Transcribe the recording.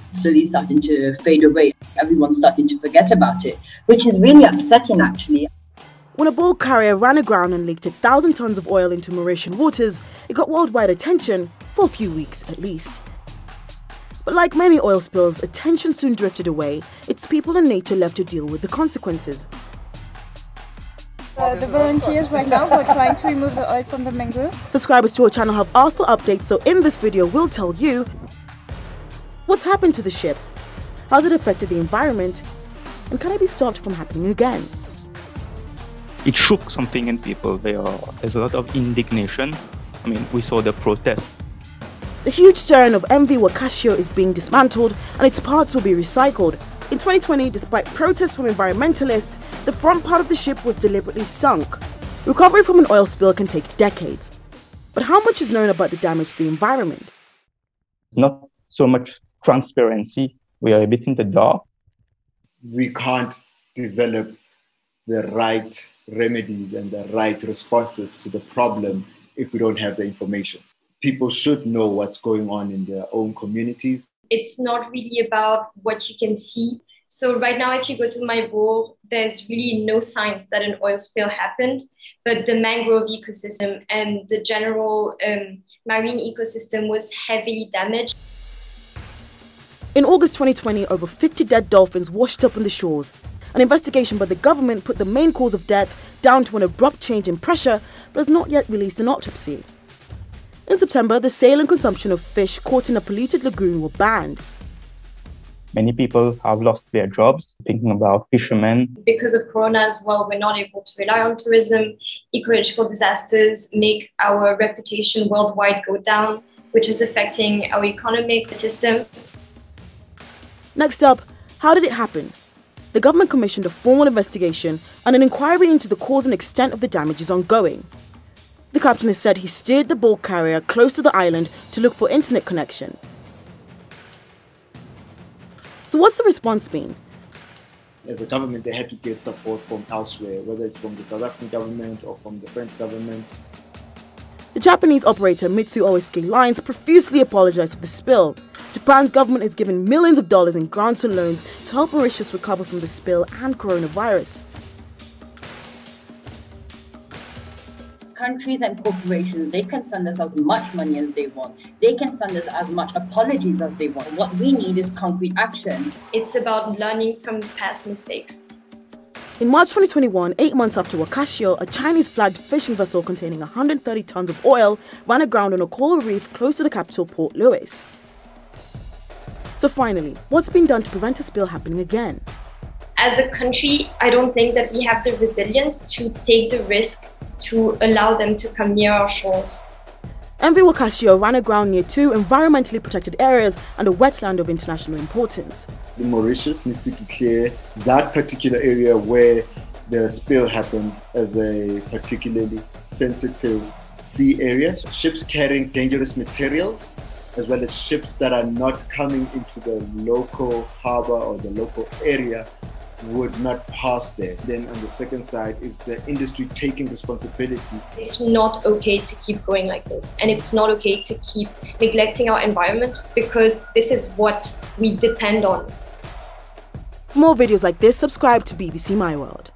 slowly starting to fade away. Everyone's starting to forget about it, which is really upsetting actually. When a bulk carrier ran aground and leaked 1,000 tons of oil into Mauritian waters, it got worldwide attention, for a few weeks at least. But like many oil spills, attention soon drifted away. It's people and nature left to deal with the consequences. The volunteers right now were trying to remove the oil from the mangroves. Subscribers to our channel have asked for updates, so in this video we'll tell you what's happened to the ship, how's it affected the environment, and can it be stopped from happening again? It shook something in people. There's a lot of indignation. I mean, we saw the protest. The huge stern of MV Wakashio is being dismantled and its parts will be recycled. In 2020, despite protests from environmentalists, the front part of the ship was deliberately sunk. Recovery from an oil spill can take decades. But how much is known about the damage to the environment? Not so much transparency. We are a bit in the dark. We can't develop the right remedies and the right responses to the problem if we don't have the information. People should know what's going on in their own communities. It's not really about what you can see. So right now, if you go to my board, there's really no signs that an oil spill happened, but the mangrove ecosystem and the general marine ecosystem was heavily damaged. In August 2020, over 50 dead dolphins washed up on the shores. An investigation by the government put the main cause of death down to an abrupt change in pressure, but has not yet released an autopsy. In September, the sale and consumption of fish caught in a polluted lagoon were banned. Many people have lost their jobs, thinking about fishermen. Because of Corona as well, we're not able to rely on tourism. Ecological disasters make our reputation worldwide go down, which is affecting our economic system. Next up, how did it happen? The government commissioned a formal investigation and an inquiry into the cause and extent of the damage is ongoing. The captain has said he steered the bulk carrier close to the island to look for internet connection. So what's the response been? As a government, they had to get support from elsewhere, whether it's from the South African government or from the French government. The Japanese operator Mitsu Oiske Lines profusely apologized for the spill. Japan's government has given millions of dollars in grants and loans to help Mauritius recover from the spill and coronavirus. Countries and corporations, they can send us as much money as they want. They can send us as much apologies as they want. What we need is concrete action. It's about learning from past mistakes. In March 2021, 8 months after Wakashio, a Chinese-flagged fishing vessel containing 130 tons of oil ran aground on a coral reef close to the capital, Port Louis. So finally, what's been done to prevent a spill happening again? As a country, I don't think that we have the resilience to take the risk to allow them to come near our shores. MV Wakashio ran aground near 2 environmentally protected areas and a wetland of international importance. The Mauritius needs to declare that particular area where the spill happened as a particularly sensitive sea area. Ships carrying dangerous materials, as well as ships that are not coming into the local harbor or the local area, would not pass there. Then on the second side is the industry taking responsibility. It's not okay to keep going like this, and it's not okay to keep neglecting our environment, because this is what we depend on. For more videos like this, subscribe to BBC My World.